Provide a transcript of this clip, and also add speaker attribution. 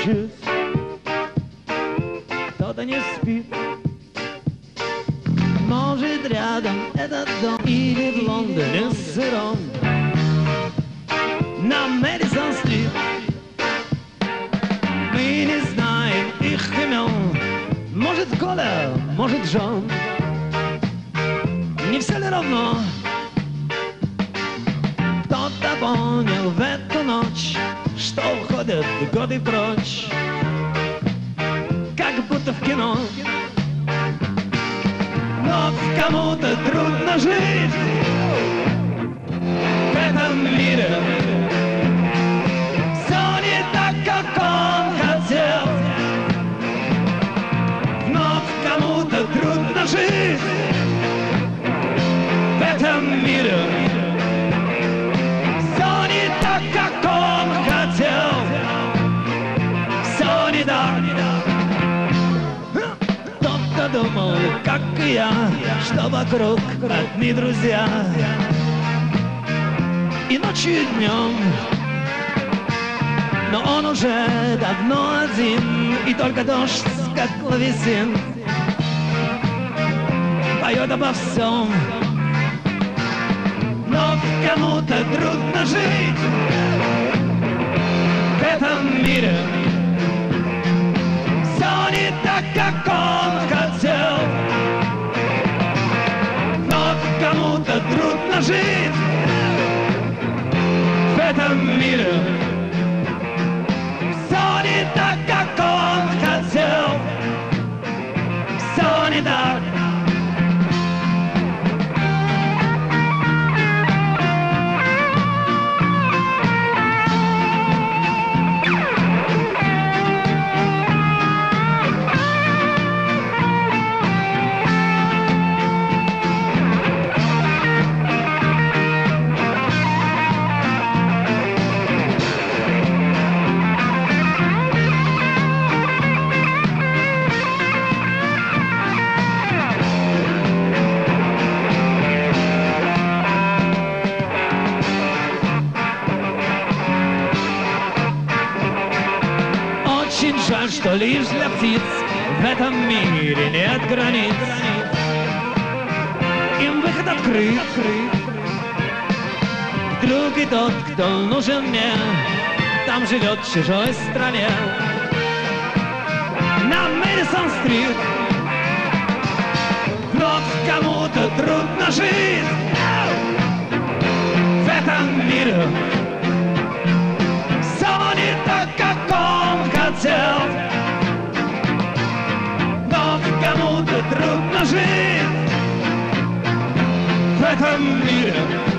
Speaker 1: плачет, кто-то не спит. Может, рядом этот дом, или в Лондоне сыром, на Мэдисон-стрит. Мы не знаем их имен. Может, Коля, может, Джон. Не все ли равно? Кто-то понял в эту ночь, что уходят годы прочь, как будто в кино. Но кому-то трудно жить в этом мире. Все не так, как он хотел. Но кому-то трудно жить в этом мире. Все не так, как он хотел. Все не так. Кто-то думал, как и я, что вокруг одни друзья. И ночью, и днем. Но он уже давно один, и только дождь, как клавесин, поет обо всем. Но кому-то трудно жить в этом мире. Все не так, как он хотел. Но кому-то трудно жить в этом мире. Все не так, как он хотел. Все не так. Очень жаль, что лишь для птиц в этом мире нет границ. Им выход открыт. Друг и тот, кто нужен мне, там живет в чужой стране. На Мэдисон-стрит. Но кому-то трудно жить в этом мире. Все не так, как он хотел. Но кому-то трудно жить в этом мире.